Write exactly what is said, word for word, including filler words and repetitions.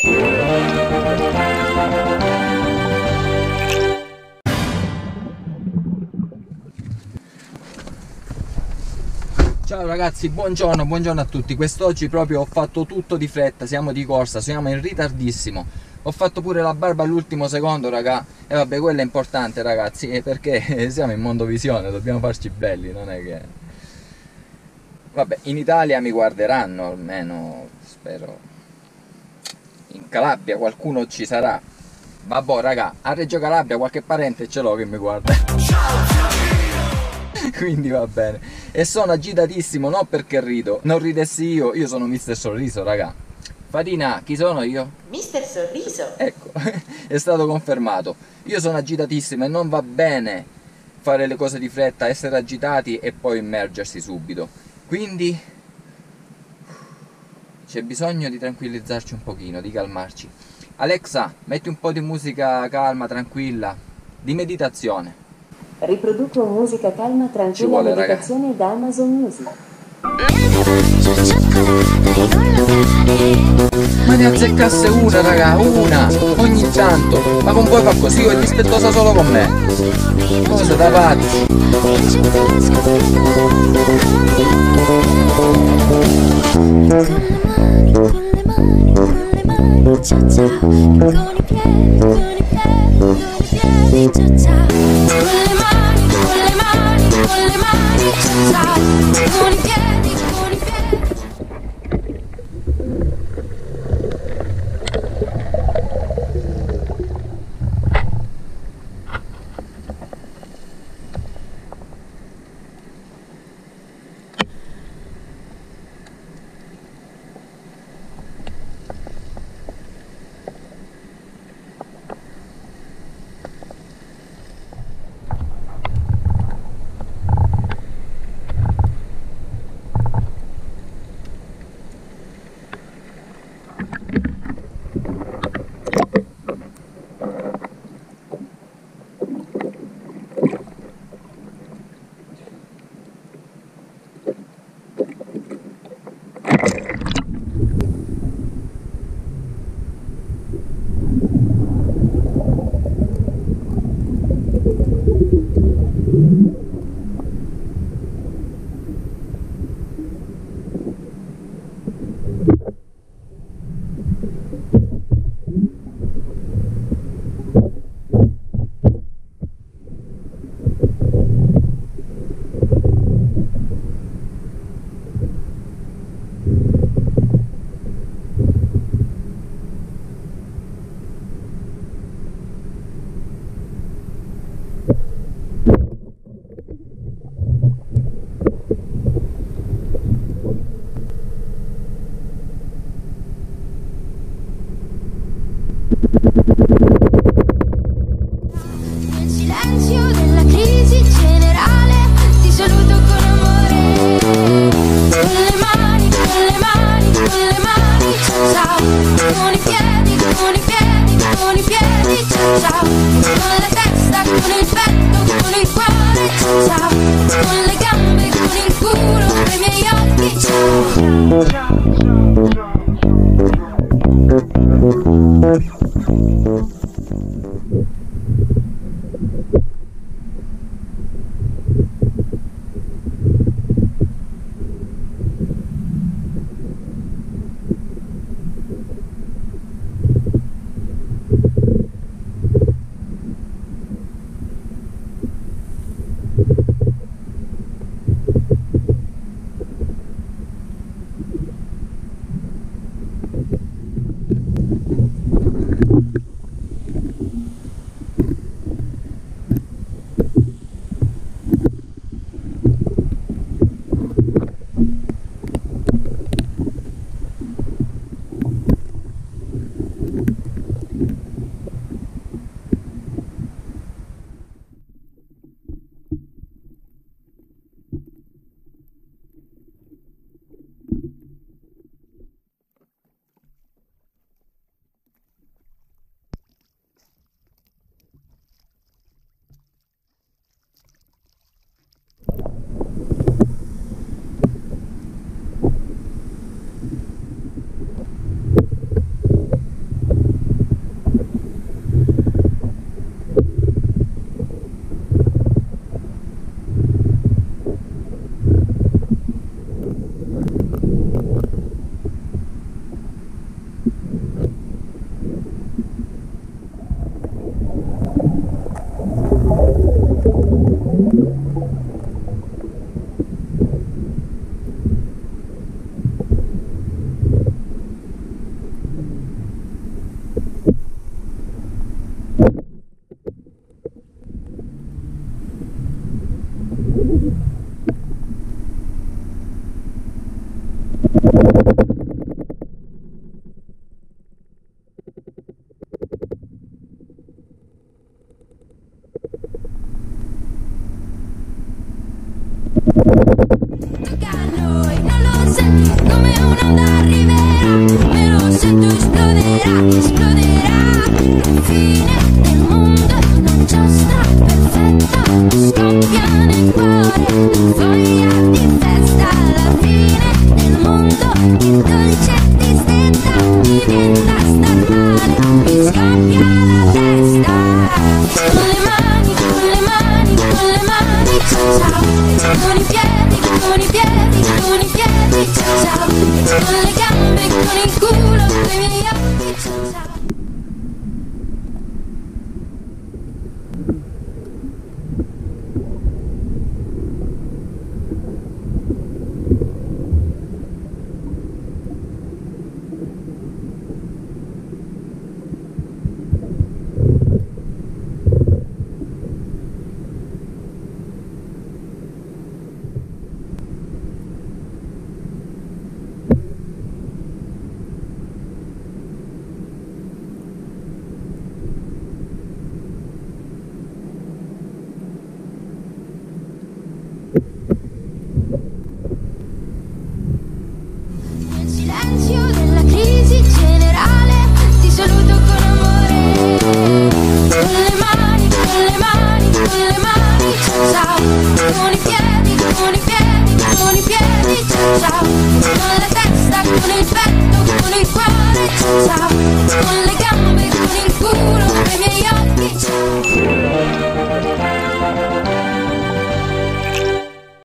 Ciao ragazzi, buongiorno, buongiorno a tutti. Quest'oggi proprio ho fatto tutto di fretta, siamo di corsa, siamo in ritardissimo. Ho fatto pure la barba all'ultimo secondo, raga. E vabbè, quello è importante, ragazzi, perché siamo in Mondovisione, dobbiamo farci belli, non è che... Vabbè, in Italia mi guarderanno, almeno, spero. In Calabria qualcuno ci sarà. Vabbè, raga, a Reggio Calabria qualche parente ce l'ho che mi guarda. Quindi va bene. E sono agitatissimo, non perché rido. Non ridessi io, io sono mister Sorriso, raga. Fatina, chi sono io? mister Sorriso. Ecco, è stato confermato. Io sono agitatissimo e non va bene fare le cose di fretta, essere agitati e poi immergersi subito. Quindi c'è bisogno di tranquillizzarci un pochino, di calmarci. Alexa, metti un po' di musica calma, tranquilla, di meditazione. Riproduco musica calma, tranquilla, meditazione, raga, da Amazon Music. Ma ne azzeccasse una, raga, una, ogni tanto. Ma non puoi far così, o è dispettosa solo con me? Cosa da pazzi? Con le mani, con le mani, ciao ciao. Con i piedi, con i piedi, con i piedi, ciao ciao. Con le mani, con le mani, con le mani, ciao ciao. Con i piedi, con i piedi. Nel silenzio della crisi generale ti saluto con amore. Con le mani, con le mani, con le mani, ciao ciao. Con i piedi, con i piedi, con i piedi, ciao ciao. Con la testa, con il petto, con il cuore, ciao ciao. Con le gambe, con il culo, con i miei occhi, ciao. senti come un'onda arriverà, me lo sento esploderà, esploderà. Fine del mondo, una giostra perfetta, scoppia nel cuore, voglia di festa. La fine del mondo, il dolce tristezza, diventa star male, mi scoppia la testa. Con le mani, con le mani, con le mani, ciao ciao. Con i piedi, con i piedi, con i piedi, ciao ciao. Con le gambe, con il culo, con i miei occhi, ciao ciao. Nel silenzio della crisi generale ti saluto con amore. Con le mani, con le mani, con le mani, ciao ciao. Con i piedi, con i piedi, con i piedi, ciao ciao. Con la testa, con il petto, con il cuore, ciao ciao. Con